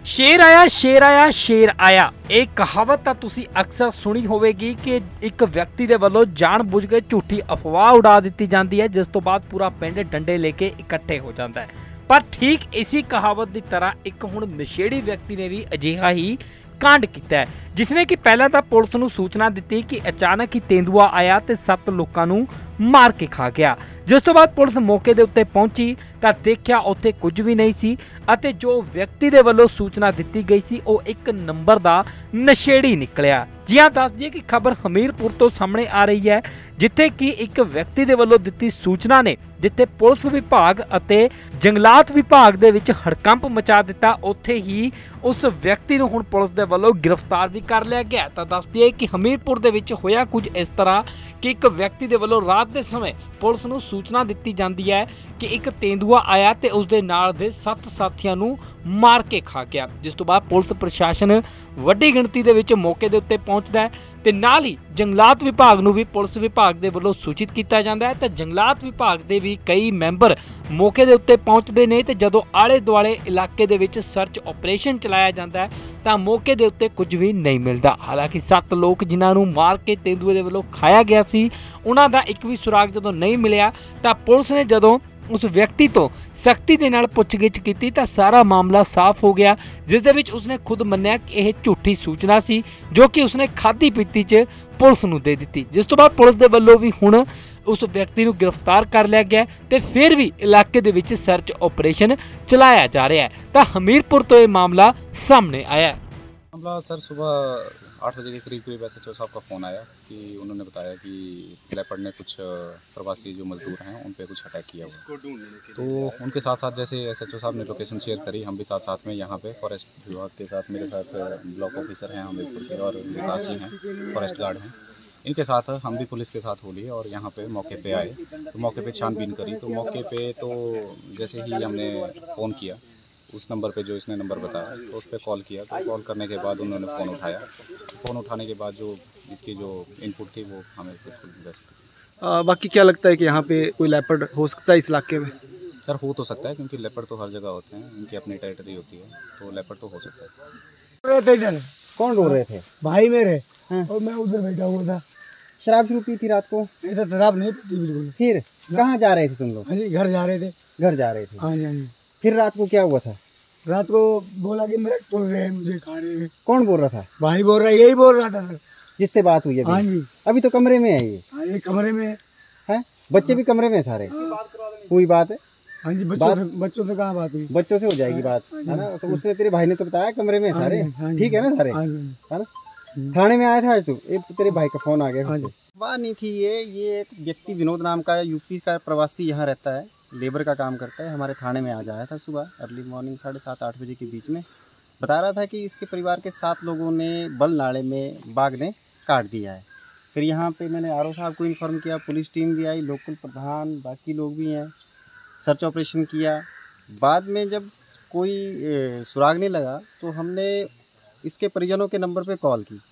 शेर आया शेर आया शेर आया ਇਹ ਕਹਾਵਤ ਤਾਂ ਤੁਸੀਂ ਅਕਸਰ ਸੁਣੀ ਹੋਵੇਗੀ ਕਿ ਇੱਕ ਵਿਅਕਤੀ ਦੇ ਵੱਲੋਂ ਜਾਣਬੁੱਝ ਕੇ ਝੂਠੀ ਅਫਵਾਹ ਉਡਾ ਦਿੱਤੀ ਜਾਂਦੀ ਹੈ ਜਿਸ ਤੋਂ ਬਾਅਦ ਪੂਰਾ ਪਿੰਡ ਡੰਡੇ ਲੈ ਕੇ ਇਕੱਠੇ ਹੋ ਜਾਂਦਾ ਹੈ। ਪਰ ਠੀਕ ਇसी ਕਹਾਵਤ ਦੀ ਤਰ੍ਹਾਂ ਇੱਕ ਹੁਣ ਨਸ਼ੇੜੀ ਵਿਅਕਤੀ ਨੇ ਵੀ ਅਜਿਹਾ ਹੀ कांड किया है जिसने कि पहला तो पुलिस नूं सूचना दी कि अचानक ही तेंदुआ आया तो 7 लोगों नूं मार के खा गया। जिस तो बाद पुलिस मौके के उत्ते पहुंची तो देखा उत्थे कुछ भी नहीं सी अते जो व्यक्ति दे वल्लों सूचना दी गई सी वो एक नंबर का नशेड़ी निकलिया। जी हाँ, दस दिए कि खबर हमीरपुर तो सामने आ रही है जिथे कि एक व्यक्ति दे वल्लों दित्ती सूचना ने जिथे पुलिस विभाग अते जंगलात विभाग दे विच हड़कंप मचा दिता उत्थे ही उस व्यक्ति नूं हुण पुलिस दे वल्लों गिरफ्तार भी कर लिया गया। तो दस दिए कि हमीरपुर दे विच होया कुछ इस तरह कि एक व्यक्ति दे वल्लों रात के समय पुलिस नूं सूचना दी जाती है कि एक तेंदुआ आया तो उसके नाल दे 7 साथियों नूं मार के खा गया। जिस तो बाद पुलिस प्रशासन वड्डी गिणती दे विच मौके दे उत्ते पहुंचदा है ते नाल ही जंगलात विभाग नूं भी पुलिस विभाग दे वल्लों सूचित किया जाता है। तो जंगलात विभाग दे भी कई मैंबर मौके दे उत्ते पहुंचते हैं तो जदों आले दुआले इलाके दे विच सर्च ऑपरेशन चलाया जाता है तो मौके दे उत्ते कुछ भी नहीं मिलता। हालांकि 7 लोग जिन्हां नूं मार के तेंदुए दे वल्लों खाया गया सी उन्हां दा एक भी सुराग जदों नहीं मिलिया तो पुलिस ने जदों उस व्यक्ति तो सख्ती दे नाल पुछगिछ की तो सारा मामला साफ हो गया जिस दे विच उसने खुद मन्निया कि यह झूठी सूचना सी जो कि उसने खाधी पीती च पुलिस नूं दे दी। जिस तो बाद पुलिस दे वल्लों भी हुण उस व्यक्ति नूं गिरफ्तार कर लिया गया तो फिर भी इलाके दे विच सर्च ऑपरेशन चलाया जा रहा है। तो हमीरपुर तो यह मामला सामने आया। मामला सर सुबह 8 बजे के करीब SHO साहब का फ़ोन आया कि उन्होंने बताया कि लेपर्ड ने कुछ प्रवासी जो मजदूर हैं उन पे कुछ अटैक किया हुआ। तो उनके साथ साथ जैसे SHO साहब ने लोकेशन शेयर करी हम भी साथ साथ में यहाँ पे फॉरेस्ट विभाग के साथ मेरे साथ ब्लॉक ऑफिसर हैं हमीरपुर के और विकासी हैं फॉरेस्ट गार्ड हैं इनके साथ हम भी पुलिस के साथ हो लिए और यहाँ पे मौके पे आए। तो मौके पे छानबीन करी तो मौके पे तो जैसे ही हमने फ़ोन किया उस नंबर पे जो इसने नंबर बताया तो उस पर कॉल किया। तो कॉल करने के बाद उन्होंने फ़ोन उठाया। फ़ोन उठाने के बाद जो इसकी जो इनपुट थी वो हमें बिल्कुल बेस्ट। बाकी क्या लगता है कि यहाँ पे कोई लेपर्ड हो सकता है इस इलाके में? सर हो तो सकता है क्योंकि लेपर्ड तो हर जगह होते हैं इनकी अपनी टेरिटरी होती है तो लेपर्ड तो हो सकता है। कौन रो रहे थे? भाई मेरे। हाँ। और मैं उधर बैठा हुआ था। शराब शुरू पी थी रात को? नहीं तो शराब नहीं पीती बिल्कुल। फिर कहाँ जा रहे थे तुम लोग? हाँ जी घर जा रहे थे। घर जा रहे थे? हाँ जी हाँ जी। फिर रात को क्या हुआ था? रात को बोला कि मेरे तोड़ रहे हैं मुझे खा रहे हैं। कौन बोल रहा था? भाई बोल रहा है यही बोल रहा था सर। जिससे बात हुई हाँ अभी? जी। अभी तो कमरे में है ये। हाँ ये कमरे में है? बच्चे भी कमरे में सारे? हुई बात है? हाँ जी बच्चों से कहाँ बात हुई? बच्चों से हो जाएगी बात है ना। तो उसने तेरे भाई ने तो बताया कमरे में सारे ठीक है ना सारे है ना। थाने में आया था आज तू? तेरे भाई का फोन आ गया। वाह नहीं थी ये एक व्यक्ति विनोद नाम का यूपी का प्रवासी यहाँ रहता है लेबर का काम करता है हमारे थाने में आज आया था सुबह अर्ली मॉर्निंग 7:30-8 बजे के बीच में बता रहा था कि इसके परिवार के 7 लोगों ने बल नाले में बाघ ने काट दिया है। फिर यहाँ पे मैंने RO साहब को इन्फॉर्म किया पुलिस टीम भी आई लोकल प्रधान बाकी लोग भी हैं सर्च ऑपरेशन किया। बाद में जब कोई सुराग नहीं लगा तो हमने इसके परिजनों के नंबर पे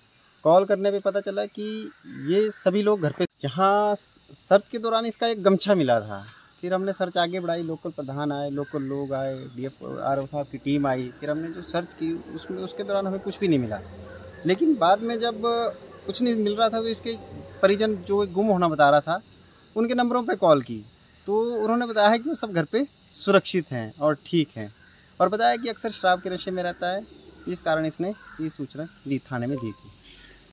कॉल करने पे पता चला कि ये सभी लोग घर पे जहाँ सर्च के दौरान इसका एक गमछा मिला था। फिर हमने सर्च आगे बढ़ाई लोकल प्रधान आए लोकल लोग आए RO साहब की टीम आई। फिर हमने जो सर्च की उसमें उसके दौरान हमें कुछ भी नहीं मिला। लेकिन बाद में जब कुछ नहीं मिल रहा था तो इसके परिजन जो गुम होना बता रहा था उनके नंबरों पे कॉल की तो उन्होंने बताया कि वो सब घर पे सुरक्षित हैं और ठीक हैं और बताया कि अक्सर शराब के नशे में रहता है इस कारण इसने ये सूचना दी थाने में दी थी।